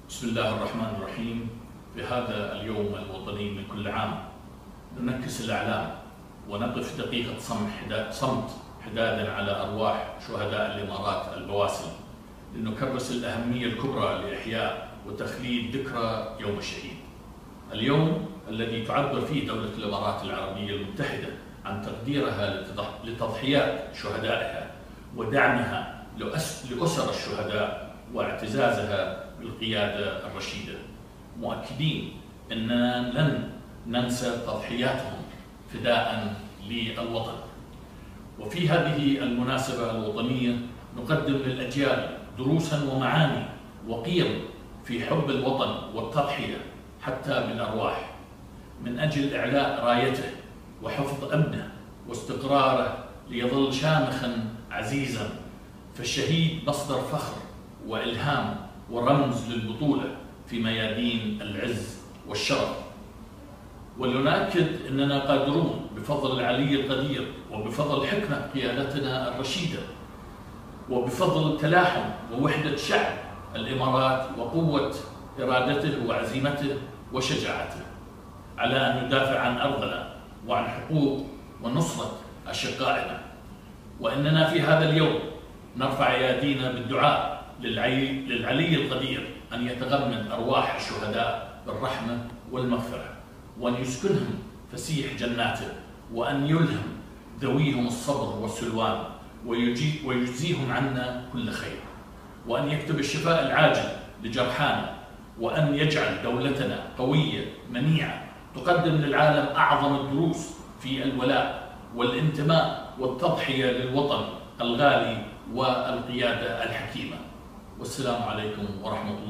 بسم الله الرحمن الرحيم. في هذا اليوم الوطني من كل عام ننكس الأعلام ونقف دقيقة صمت حدادا على أرواح شهداء الإمارات البواسل، لنكرس الأهمية الكبرى لإحياء وتخليد ذكرى يوم الشهيد. اليوم الذي تعبر فيه دولة الإمارات العربية المتحدة عن تقديرها لتضحيات شهدائها ودعمها لأسر الشهداء واعتزازها بالقيادة الرشيدة، مؤكدين أننا لن ننسى تضحياتهم فداء للوطن. وفي هذه المناسبة الوطنية نقدم للأجيال دروسا ومعاني وقيم في حب الوطن والتضحية حتى بالأرواح، من أجل إعلاء رايته وحفظ أمنه واستقراره ليظل شامخا عزيزا. فالشهيد مصدر فخر وإلهام ورمز للبطولة في ميادين العز والشرف، ولنؤكد أننا قادرون بفضل العلي القدير وبفضل حكمة قيادتنا الرشيدة وبفضل تلاحم ووحدة شعب الإمارات وقوة إرادته وعزيمته وشجاعته على أن ندافع عن أرضنا وعن حقوق ونصرة أشقائنا. وإننا في هذا اليوم نرفع أيادينا بالدعاء للعلي القدير أن يتغمد أرواح الشهداء بالرحمة والمغفرة، وأن يسكنهم فسيح جناته، وأن يلهم ذويهم الصبر والسلوان ويجزيهم عنا كل خير، وأن يكتب الشفاء العاجل لجرحانا، وأن يجعل دولتنا قوية منيعة تقدم للعالم أعظم الدروس في الولاء والانتماء والتضحية للوطن الغالي والقيادة الحكيمة. والسلام عليكم ورحمة الله.